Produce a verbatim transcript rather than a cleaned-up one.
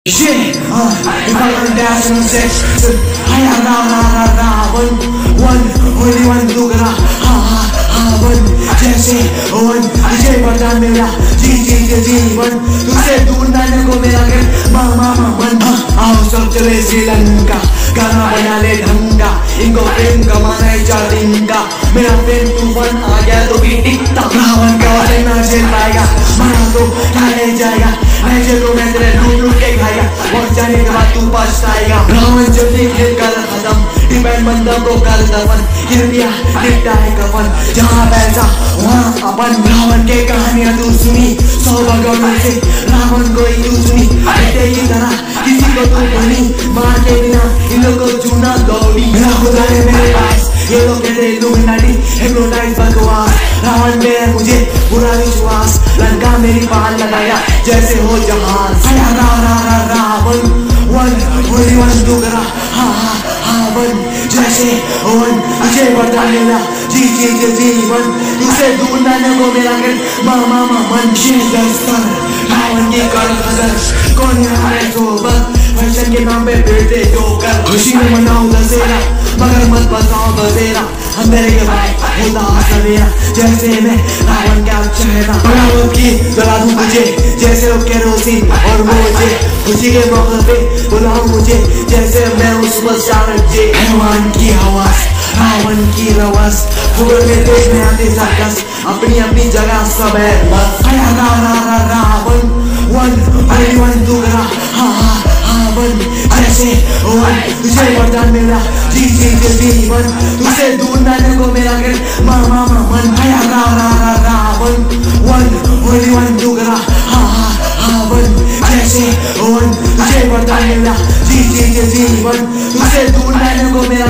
Shit, uh, if I can dance on sex, I am ra ra ra ra one, one, only one दूसरा, ha ha ha one, जैसे one, तुझे पता मेरा जी जी जी जीवन, तुझसे दूर जाने को मेरा घर, मा मा मा मन, आओ सब चले श्रीलंका, गाना बना ले ढंगा, इनको प्रेम कमाना है चार दिन का, मेरा प्रेम तूफान आ गया तो भी टिकता, रावण का वजन ना झेल पाएगा, मारा तो क्या ले जाएगा, मैं चलो मैं तेरे लूट लूट के खाएगा, और जाने के बाद तू पछताएगा, रावण जब भी खेल कर खत्म, डिपेंड बंदा को कर दफन, कृपया लिपटा है कफन, जहाँ पैसा वहाँ अपन, रावण के कहानियाँ तू सुनी, सौ भगवान से रावण को ही तू सुनी, बेटे की तरह किसी को तू बनी, मार के बिना इन लोगों को चूना दौड़ी, मेरा खुदा है मेरे पास, ये लोग कहते इल्यूमिनाटी, हिप्नोटाइज बकवास, रावण में है मुझे पूरा विश्वास, लंका मेरी पाल लगाया जैसे हो जहाज, रा रा रा रा रावण, वन ओनली वन दूसरा, हा हा हा वन, जैसे वन, तुझे पता मेरा जी जी जी जीवन, तुझसे दूर जाने को मेरा घर, मा मा मा मन, दस्तर, रावण की कर खबर, कौन है हमारे सोबत, फैशन के नाम पे बेटे जोकर, खुशी में मनाओ दशहरा, मगर मत बताओ बसेरा, अंधेरे के बाद होता सवेरा, जैसे मैं रावण का चेहरा, बगावत की जला दूं तुझे, जैसे लोग केरोसिन और मुझे, खुशी के मौके पे बुलाओ मुझे, जैसे मैं उस सुपरस्टार जे, हैवान की हवस, रावण की रवस, फुगड़ में देखने आते सर्कस, अपनी अपनी जगह सब है बस, रा रा रा रा रावण, वन ओनली वन दूसरा, हा हा हा वन, जैसे वन, तुझे पता मेरा जी जी जी जीवन, तुझसे दूर जाने को मेरा घर, मा मा मा मन, रा रा रा रा रावण, वन ओनली वन दूसरा, हा हा हा वन, जैसे वन, तुझे पता मेरा जी जी जी जीवन, तुझसे दूर जाने को मेरा